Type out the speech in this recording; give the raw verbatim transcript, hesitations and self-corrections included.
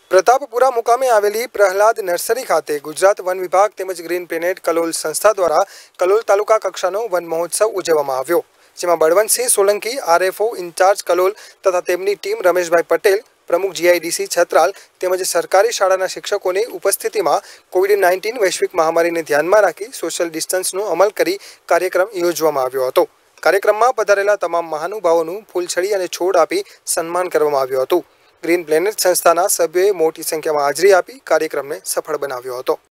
પ્રતાપપુરા મુકામે આવેલી પ્રહલાદ નર્સરી ખાતે ગુજરાત વન વિભાગ તેમજ ગ્રીન પ્લેનેટ કલોલ સંસ્થા દ્વારા કલોલ તાલુકા કક્ષાનો વન મહોત્સવ ઉજવવામાં આવ્યો, જેમાં બળવંતસિંહ સોલંકી આરએફઓ ઇન્ચાર્જ કલોલ તથા તેમની ટીમ રમેશભાઈ પટેલ પ્રમુખ જીઆઈડીસી છત્રાલ તેમજ સરકારી શાળાના શિક્ષકોની ઉપસ્થિતિમાં કોવિડ નાઇન્ટીન વૈશ્વિક મહામારીને ધ્યાનમાં રાખી સોશિયલ ડિસ્ટન્સનો અમલ કરી કાર્યક્રમ યોજવામાં આવ્યો હતો। કાર્યક્રમમાં પધારેલા તમામ મહાનુભાવોનું ફૂલછડી અને છોડ આપી સન્માન કરવામાં આવ્યું હતું। ગ્રીન પ્લેનેટ સંસ્થાના સભ્યોએ મોટી સંખ્યામાં હાજરી આપી કાર્યક્રમને સફળ બનાવ્યો હતો।